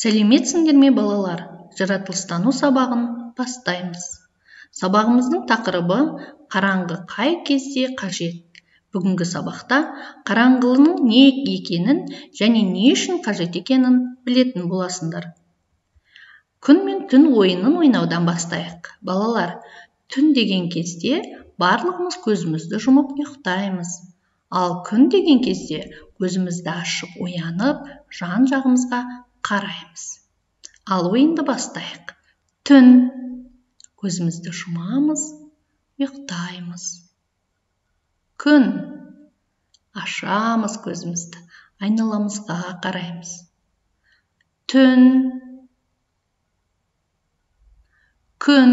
Сәлеметсіңдер ме балалар? Жаратылыстану сабағын бастаймыз. Сабағымыздың тақырыбы қараңғы қай кезде қажет. Бүгінгі сабақта қараңғының не екенін және не үшін қажет екенін білетін боласыңдар. Күн мен түн ойынын ойнаудан бастайық. Балалар, түн деген кезде барлығымыз көзімізді жұмып ұйықтаймыз. Ал күн деген кезде көзімізді ашып оянып, жан-жағымызға қараймыз. Ал ойынды бастайық. Түн. Көзімізді жұмамыз, ұйықтаймыз. Күн. Ашамыз көзімізді, айналамызға қараймыз. Түн. Күн.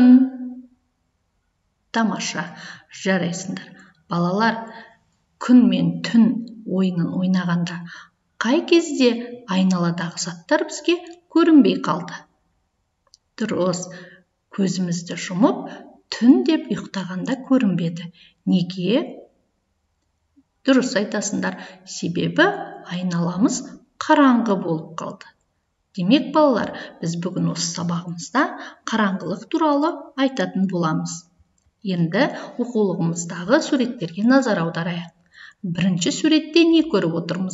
Тамаша, жарайсыңдар. Балалар, күн мен түн ойынын ойнағанда қай кезде айналадағы заттар бізге көрінбей қалды? Дұрыс, көзімізді жұмып, түн деп ұйықтағанда көрінбеді. Неге? Дұрыс айтасыңдар, себебі айналамыз қараңғы болып қалды. Демек, балалар, біз бүгін осы сабағымызда қараңғылық туралы айтатын боламыз. Енді оқулығымыздағы суреттерге назар аударайық. Бірінші суретте не көріп отырмыз?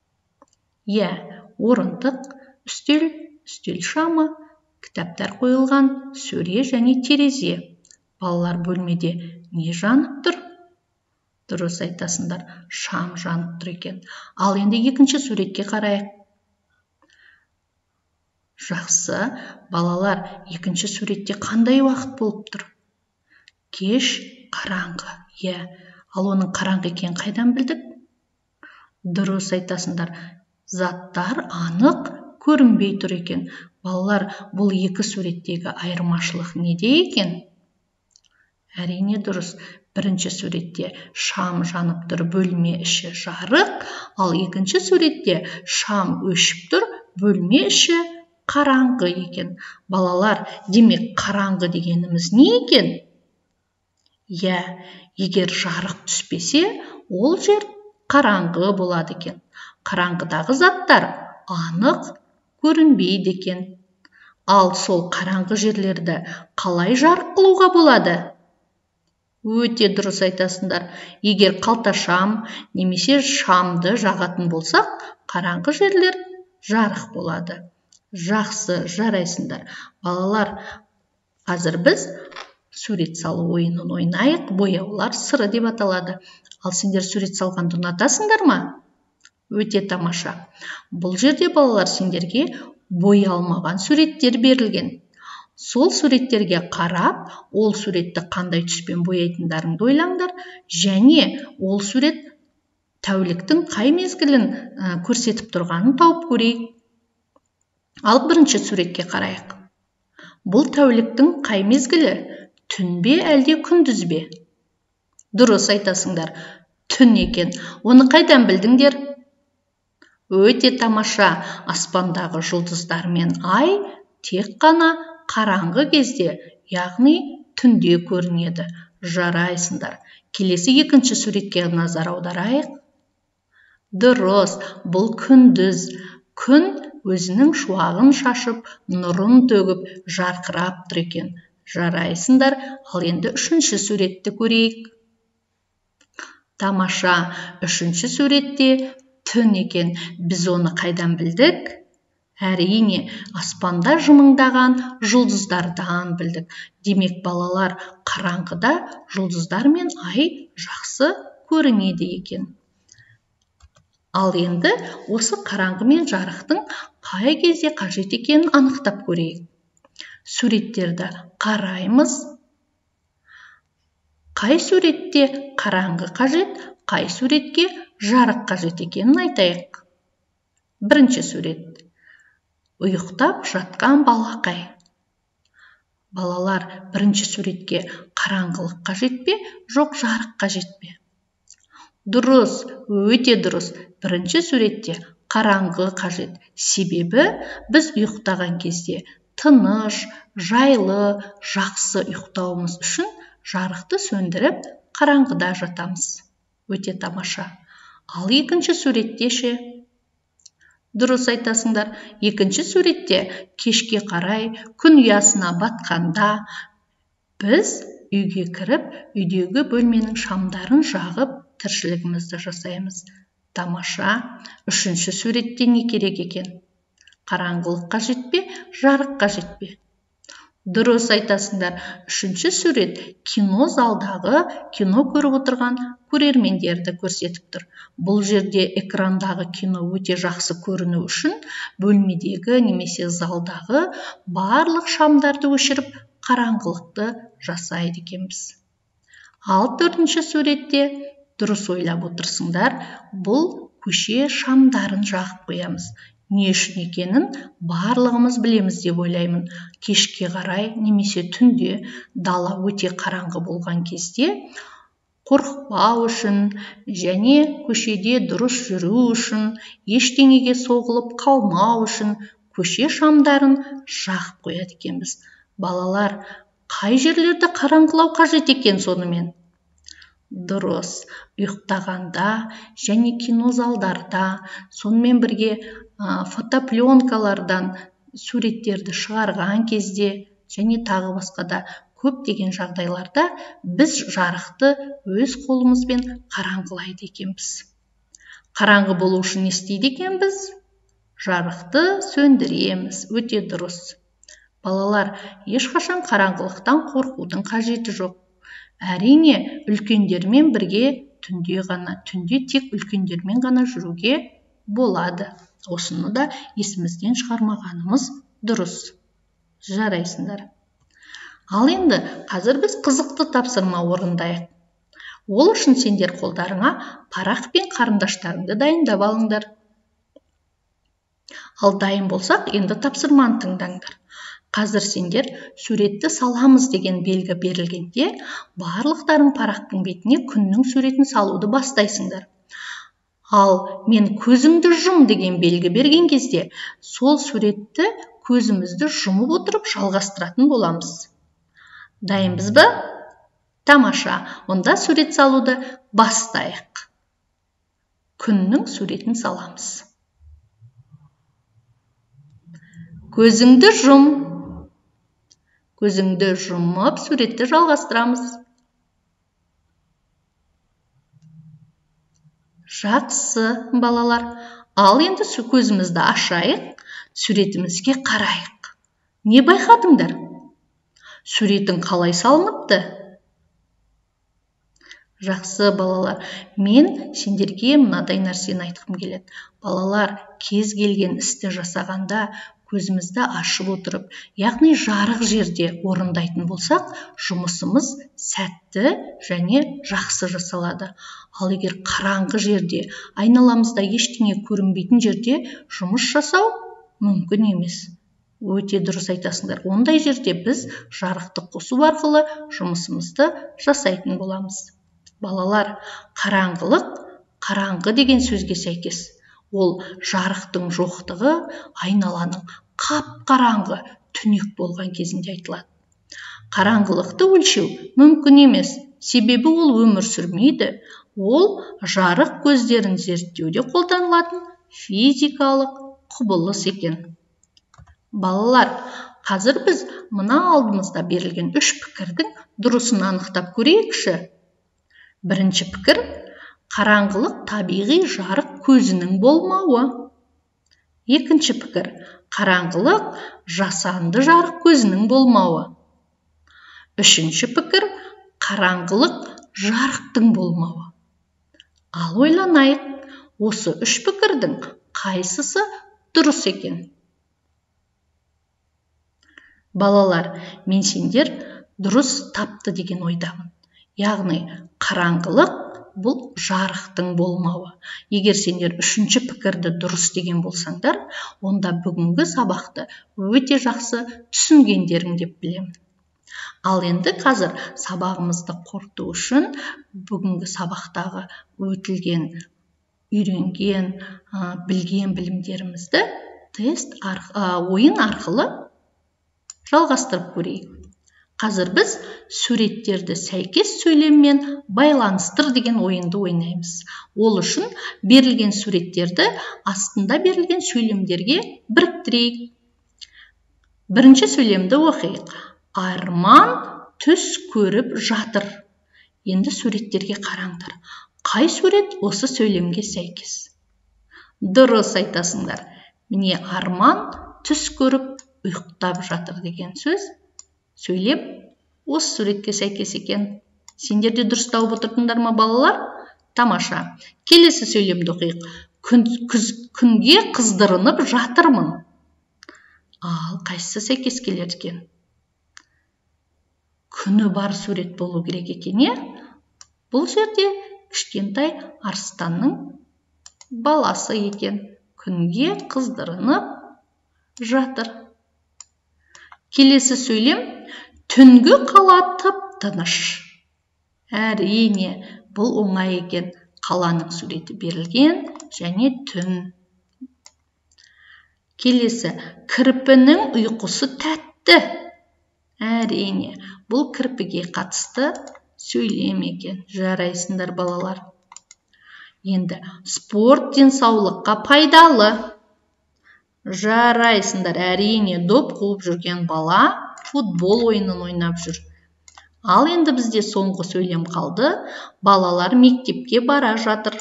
Орындық, үстел шамы, кітаптар қойылған, сөре және терезе. Балалар, бөлмеде не жанып тұр? Дұрыс айтасыңдар, шам жанып тұр екен. Ал енді екінші суретке қарайық. Жақсы, балалар, екінші суретте қандай уақыт болып тұр? Кеш, қараңғы. Ал оның қараңғы екенін қайдан білдік? Дұрыс айтасыңдар, заттар анық көрінбей тұр екен. Балалар, бұл екі суреттегі айырмашылық неде екен? Әрине дұрыс. Бірінші суретте шам жанып тұр, бөлме іші жарық, ал екінші суретте шам өшіп тұр, бөлме іші қараңғы екен. Балалар, демек қараңғы дегеніміз не екен? Егер жарық түспесе, ол жер қараңғы болады екен. Қараңғыдағы заттар анық көрінбейді екен. Ал сол қараңғы жерлерді қалай жарық қылуға болады? Өте дұрыс айтасыңдар. Егер қалташам немесе шамды жағатын болсақ, қараңғы жерлер жарық болады. Жақсы, жарайсыңдар. Балалар, қазір біз сурет салу ойынын ойнайық. Бояулар сыры деп аталады. Ал сендер сурет салғанды ұнатасыңдар ма? Өте тамаша. Бұл жерде, балалар, сендерге боялмаған суреттер берілген. Сол суреттерге қарап, ол суретті қандай түспен бояйтындарыңды ойлаңдар, және ол сурет тәуліктің қай мезгілін көрсетіп тұрғанын тауып көрейік. Ал бірінші суретке қарайық. Бұл тәуліктің қай мезгілі? Түн бе әлде күндіз бе? Дұрыс айтасыңдар, түн екен. Оны қайдан білдіңдер? Өте тамаша. Аспандағы жұлдыздар мен ай тек қана қараңғы кезде, яғни түнде көрінеді. Жарайсыңдар. Келесі екінші суретке назар аударайық. Дұрыс, бұл күндіз. Күн өзінің шуағын шашып, нұрын төгіп, жарқырап тұр екен. Жарайсыңдар. Ал енді үшінші суретті көрейік. Тамаша. Үшінші суретте түн екен. Біз оны қайдан білдік? Әрине, аспанда жымыңдаған жұлдыздардан білдік. Демек, балалар, қараңғыда жұлдыздар мен ай жақсы көрінеді екен. Ал енді осы қараңғы мен жарықтың қай кезде қажет екенін анықтап көрейік. Суреттерді қараймыз. Қай суретте қараңғы қажет, қай суретке жарық қажет екенін айтайық. Бірінші сурет. Ұйықтап жатқан балақай. Балалар, бірінші суретке қараңғылық қажет пе, жоқ жарық қажет пе? Дұрыс, өте дұрыс. Бірінші суретте қараңғы қажет. Себебі біз ұйықтаған кезде тыныш, жайлы, жақсы ұйықтауымыз үшін жарықты сөндіріп, қараңғыда жатамыз. Өте тамаша. Ал екінші суретте ше? Дұрыс айтасыңдар. Екінші суретте кешке қарай күн ұясына батқанда біз үйге кіріп, үйдегі бөлменің шамдарын жағып, тіршілігімізді жасаймыз. Тамаша. Үшінші суретте не керек екен? Қараңғылық қажет пе, жарық қажет пе? Дұрыс айтасыңдар. Үшінші сурет кино залдағы кино көріп отырған көрермендерді көрсетіп тұр. Бұл жерде экрандағы кино өте жақсы көріну үшін бөлмедегі немесе залдағы барлық шамдарды өшіріп, қараңғылықты жасайды екенбіз. Ал төртінші суретте дұрыс ойлап отырсыңдар, бұл көше шамдарын жағып қоямыз. Не үшін екенін барлығымыз білеміз деп ойлаймын. Кешке қарай немесе түнде дала өте қараңғы болған кезде қорықпау үшін және көшеде дұрыс жүру үшін, ештеңеге соғылып қалмау үшін көше шамдарын жағып қояды екенбіз. Балалар, қай жерлерді қараңғылау қажет екен сонымен? Дұрыс, ұйықтағанда және кинозалдарда, сонымен бірге фотопленкалардан суреттерді шығарған кезде және тағы басқада көптеген жағдайларда біз жарықты өз қолымызбен қараңғылайды екенбіз. Қараңғы болу үшін не істейді екенбіз? Жарықты сөндіреміз. Өте дұрыс. Балалар, ешқашан қараңғылықтан қорқудың қажеті жоқ. Әрине, үлкендермен бірге түнде тек үлкендермен ғана жүруге болады. Осыны да есімізден шығармағанымыз дұрыс. Жарайсыңдар. Ал енді қазір біз қызықты тапсырма орындайық. Ол үшін сендер қолдарыңа парақ пен қарындаштарыңды дайындап алыңдар. Ал дайын болсақ, енді тапсырманы тыңдаңдар. Қазір сендер суретті саламыз деген белгі берілгенде, барлықтарың парақтың бетіне күннің суретін салуды бастайсыңдар. Ал мен көзіңді жұм деген белгі берген кезде, сол суретті көзімізді жұмып отырып жалғастыратын боламыз. Дайынбыз ба? Тамаша, онда сурет салуды бастайық. Күннің суретін саламыз. Көзіңді жұм. Көзіңді жұмып, суретті жалғастырамыз. Жақсы, балалар. Ал енді көзімізді ашайық, суретімізге қарайық. Не байқадыңдар? Суретін қалай салыныпты? Жақсы, балалар. Мен сендерге мынадай нәрсені айтқым келеді. Балалар, кез келген істі жасағанда көзімізді ашып отырып, яғни жарық жерде орындайтын болсақ, жұмысымыз сәтті және жақсы жасалады. Ал егер қараңғы жерде, айналамызда ештеңе көрінбейтін жерде жұмыс жасау мүмкін емес. Өте дұрыс айтасыңдар. Ондай жерде біз жарықты қосу арқылы жұмысымызды жасайтын боламыз. Балалар, қараңғы деген сөзге сәйкес. Ол жарықтың жоқтығы айналаның қап-қараңғы түнек болған кезінде айтылады. Қараңғылықты өлшеу мүмкін емес, себебі ол өмір сүрмейді. Ол жарық көздерін зерттеуде қолданылатын физикалық құбылыс екен. Балалар, қазір біз мына алдымызда берілген 3 пікірдің дұрысын анықтап көрейікші. Бірінші пікір: қараңғылық табиғи жарық көзінің болмауы. Екінші пікір: қараңғылық жасанды жарық көзінің болмауы. Үшінші пікір: қараңғылық жарықтың болмауы. Ал ойланайық, осы 3 пікірдің қайсысы дұрыс екен? Балалар, мен сендер дұрыс тапты деген ойдамын. Яғни қараңғылық бұл жарықтың болмауы. Егер сендер 3-ші пікірді дұрыс деген болсаңдар, онда бүгінгі сабақты өте жақсы түсінгендерің деп білемін. Ал енді қазір сабағымызды қорыту үшін бүгінгі сабақтағы өтілген, үйренген, білген білімдерімізді ойын арқылы жалғастырып көрейік. Қазір біз суреттерді сәйкес сөйлеммен байланыстыр деген ойынды ойнаймыз. Ол үшін берілген суреттерді астында берілген сөйлемдерге біріктірейік. Бірінші сөйлемді оқиық. Арман түс көріп жатыр. Енді суреттерге қараңдар. Қай сурет осы сөйлемге сәйкес? Дұрыс айтасыңдар. Міне Арман түс көріп ұйықтап жатыр деген сөйлем осы суретке сәйкес екен. Сендер де дұрыс тауып отырдыңдар ма, балалар? Тамаша. Келесі сөйлемді оқиық. Күнге қыздырынып жатырмын. Ал қайсысы сәйкес келер екен? Күні бар сурет болу керек екен, е? Бұл жерде кішкентай арыстанның баласы екен. Күнге қыздырынып жатыр. Келесі сөйлем. Түнгі қала тып-тыныш. Әрине, бұл оңай екен. Қаланың суреті берілген және түн. Келесі. Кірпінің ұйқысы тәтті. Әрине, бұл кірпіге қатысты сөйлем екен. Жарайсыңдар, балалар. Енді спорт денсаулыққа пайдалы. Жарайсыңдар. Әрине, доп қуып жүрген бала футбол ойынын ойнап жүр. Ал енді бізде соңғы сөйлем қалды. Балалар мектепке бара жатыр.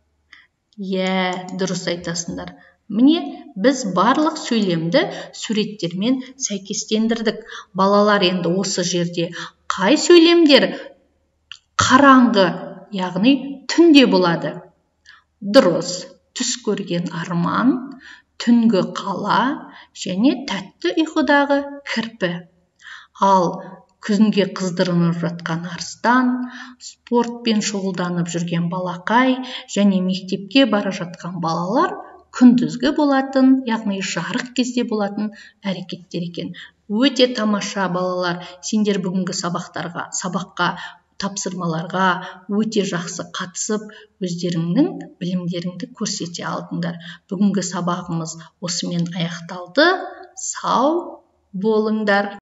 Дұрыс айтасыңдар. Міне, біз барлық сөйлемді суреттермен сәйкестендірдік. Балалар енді осы жерде қай сөйлемдер қараңғы, яғни түнде болады? Дұрыс. Түс көрген Арман, түнгі қала және тәтті ұйқыдағы кірпі. Ал күнге қыздырынып жатқан арыстан, спортпен шұғылданып жүрген балақай және мектепке бара жатқан балалар күндізгі болатын, яғни жарық кезде болатын әрекеттер екен. Өте тамаша, балалар. Сендер бүгінгі сабаққа, тапсырмаларға өте жақсы қатысып, өздеріңнің білімдеріңді көрсете алдыңдар. Бүгінгі сабағымыз осымен аяқталды. Сау болыңдар.